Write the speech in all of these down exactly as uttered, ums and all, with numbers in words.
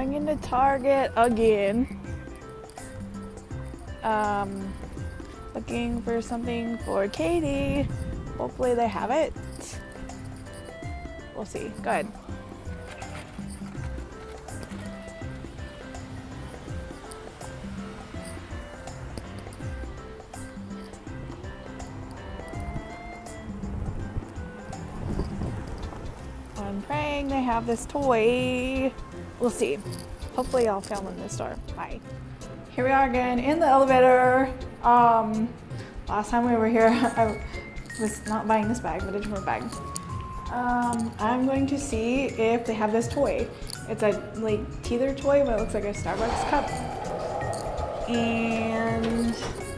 going into Target again. Um, looking for something for Katie. Hopefully they have it. We'll see. Go ahead. I'm praying they have this toy. We'll see. Hopefully I'll film in this store. Bye. Here we are again in the elevator. Um, last time we were here, I was not buying this bag, but a different bag. Um, I'm going to see if they have this toy. It's a like teether toy, but it looks like a Starbucks cup. And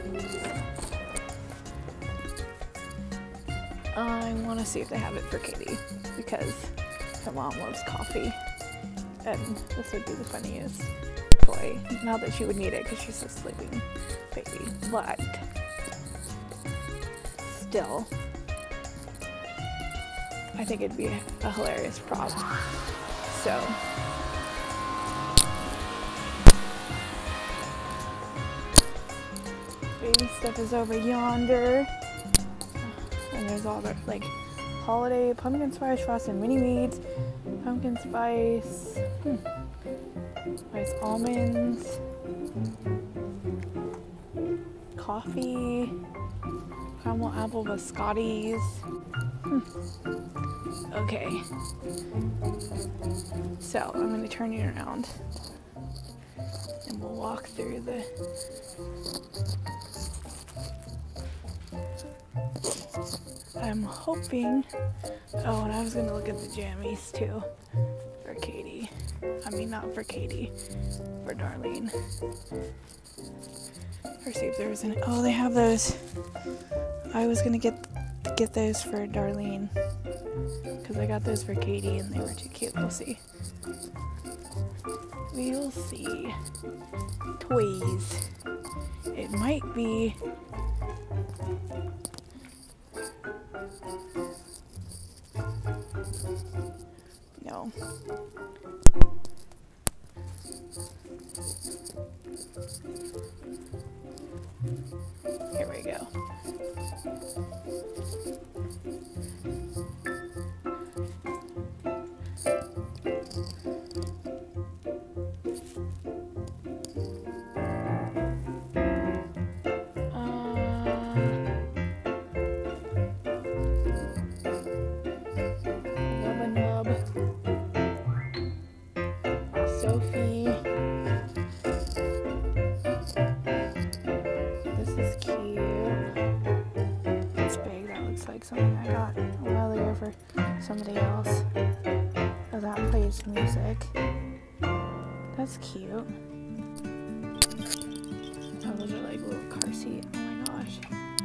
I want to see if they have it for Katie because her mom loves coffee, and this would be the funniest toy. Not that she would need it because she's a sleeping baby, but still, I think it'd be a hilarious prop. So, baby stuff is over yonder, and there's all the like holiday pumpkin spice frosted mini wheats, pumpkin spice, hmm, spice almonds, coffee, caramel apple biscottis. Hmm. Okay, so I'm going to turn you around and we'll walk through the I'm hoping, oh, and I was going to look at the jammies too for Katie. I mean, not for Katie, for Darlene. Or see if there was any, oh, they have those. I was going to get get those for Darlene because I got those for Katie and they were too cute. We'll see. We'll see. Toys. It might be no. Here we go. Sophie. This is cute. It's big. That looks like something I got a while ago for somebody else. Oh, that plays music. That's cute. Oh, those are like little car seat. Oh my gosh.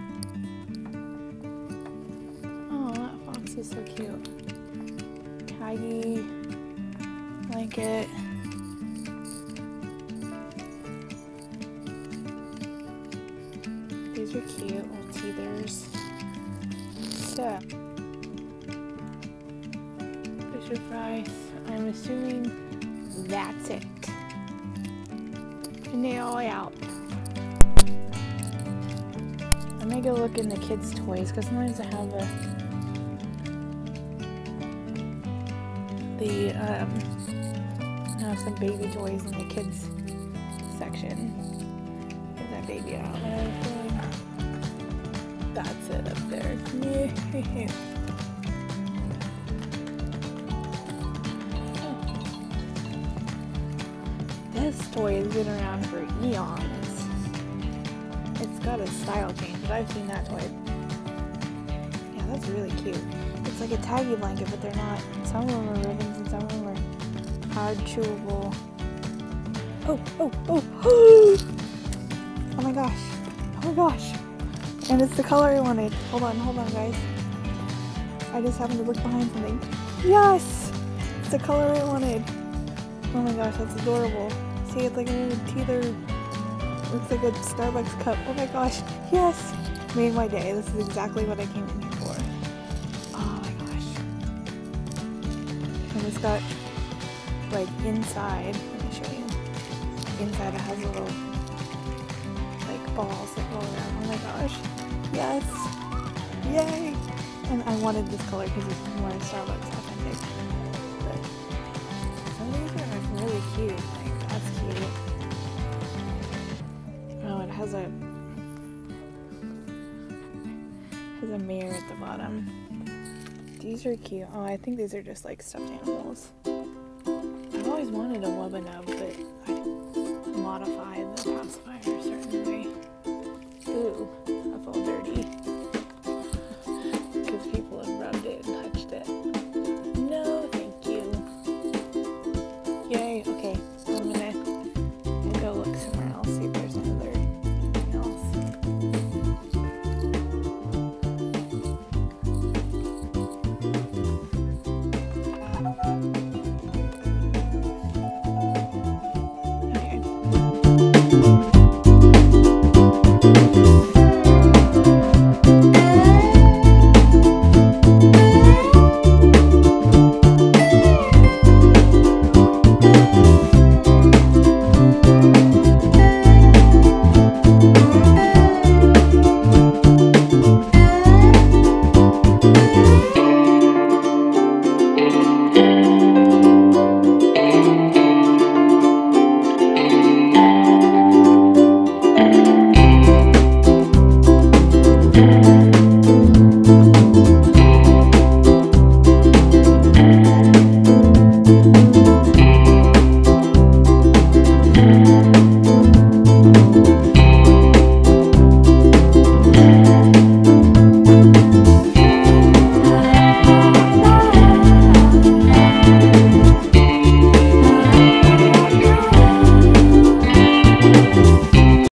Oh, that fox is so cute. Tidy blanket. These are cute little teethers. So, Fisher Price. I'm assuming that's it. And they all out. I may go look in the kids' toys because sometimes I have the the um. I have some baby toys in the kids section. Get that baby out. That's it up there. This toy has been around for eons. It's got a style change, but I've seen that toy. Yeah, that's really cute. It's like a taggy blanket, but they're not. Some of them are ribbons and some of them are hard chewable. Oh, oh, oh, oh! Oh my gosh. Oh my gosh. And it's the color I wanted. Hold on, hold on, guys. I just happened to look behind something. Yes! It's the color I wanted. Oh my gosh, that's adorable. See, it's like a little teether. Looks like a Starbucks cup. Oh my gosh. Yes! Made my day. This is exactly what I came in here for. Oh my gosh. And it's got, like, inside. me show you. Inside it has little like balls that roll around. Oh my gosh. Yes. Yay. And I wanted this color because it's more Starbucks authentic. But some of these are like really cute. Like that's cute. Oh, it has a has a mirror at the bottom. These are cute. Oh, I think these are just like stuffed animals. I've always wanted a Wubba Nub, but I modified the pacifier a certain way. Ooh, that's all dirty.